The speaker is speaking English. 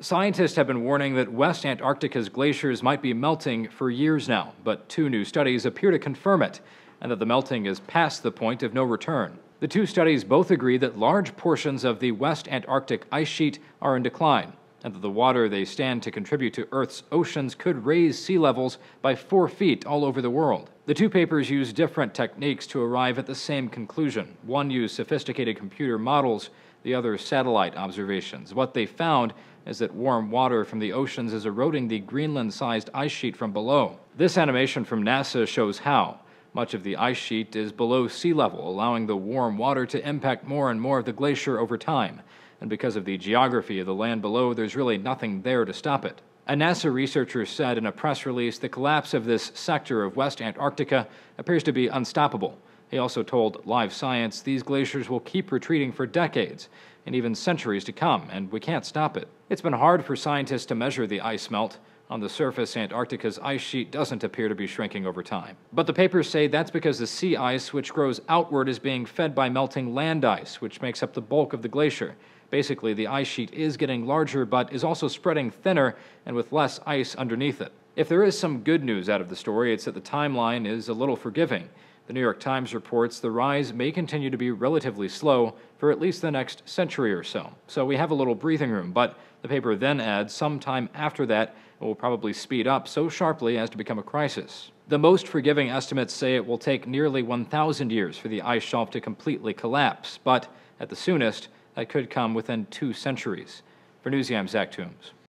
Scientists have been warning that West Antarctica's glaciers might be melting for years now, but two new studies appear to confirm it, and that the melting is past the point of no return. The two studies both agree that large portions of the West Antarctic ice sheet are in decline, and that the water they stand to contribute to Earth's oceans could raise sea levels by 4 feet all over the world. The two papers use different techniques to arrive at the same conclusion. One used sophisticated computer models, the other satellite observations. What they found is that warm water from the oceans is eroding the Greenland-sized ice sheet from below. This animation from NASA shows how. Much of the ice sheet is below sea level, allowing the warm water to impact more and more of the glacier over time. And because of the geography of the land below, there's really nothing there to stop it. A NASA researcher said in a press release the collapse of this sector of West Antarctica appears to be unstoppable. He also told Live Science these glaciers will keep retreating for decades and even centuries to come, and we can't stop it. It's been hard for scientists to measure the ice melt. On the surface, Antarctica's ice sheet doesn't appear to be shrinking over time. But the papers say that's because the sea ice, which grows outward, is being fed by melting land ice, which makes up the bulk of the glacier. Basically, the ice sheet is getting larger, but is also spreading thinner and with less ice underneath it. If there is some good news out of the story, it's that the timeline is a little forgiving. The New York Times reports the rise may continue to be relatively slow for at least the next century or so. So we have a little breathing room, but the paper then adds sometime after that it will probably speed up so sharply as to become a crisis. The most forgiving estimates say it will take nearly 1,000 years for the ice shelf to completely collapse, but at the soonest, that could come within 2 centuries. For Newsy, I'm Zach Toombs.